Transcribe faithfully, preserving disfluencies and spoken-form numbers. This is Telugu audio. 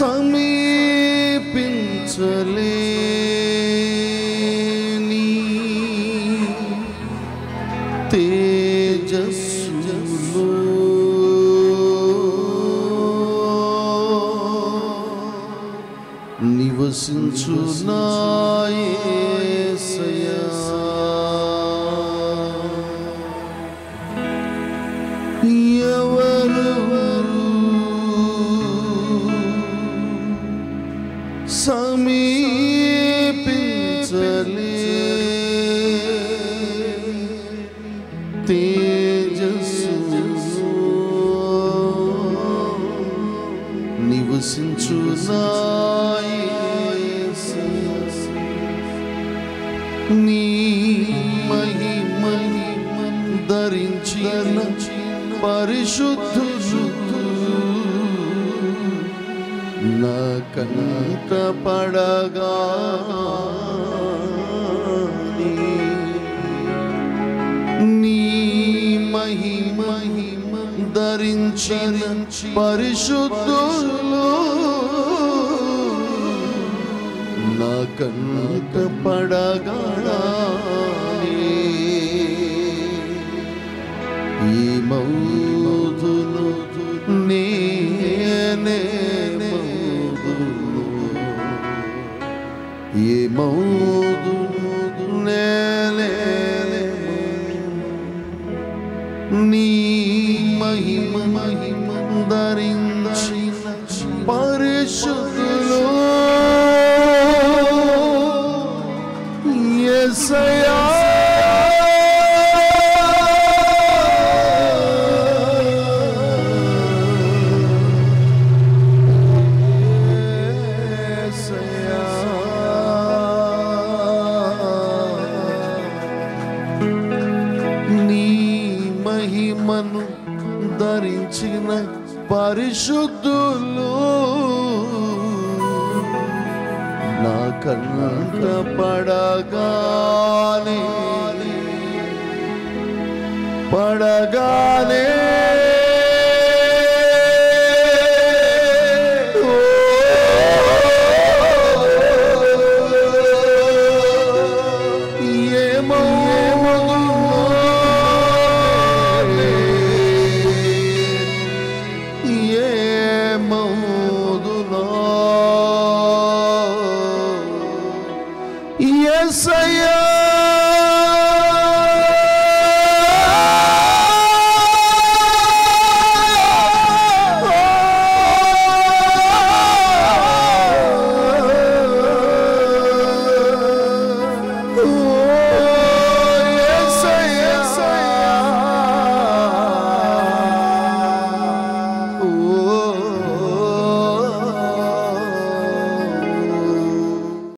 సమీపించలేని తేజస్సులో నివసించు నా యేసయ్యా ఎవరు సమీపించలే తేజస్సు నివసించు నా యేసయ్యా నీ మహిమని ధరించిన పరిశుద్ధులు నా కంట పడగానే నీ మహిమ ధరించిన పరిశుద్ధులు నా కంట పడగానే ఈ మౌదును నేనే మౌదును ఈ మౌదును నేనే నీ మహిమ మహిమ ధరించిన పరిశుద్ధులు యేసయ్యా మహిమను ధరించిన పరిశుద్ధులు నా కంట పడగానే పడగానే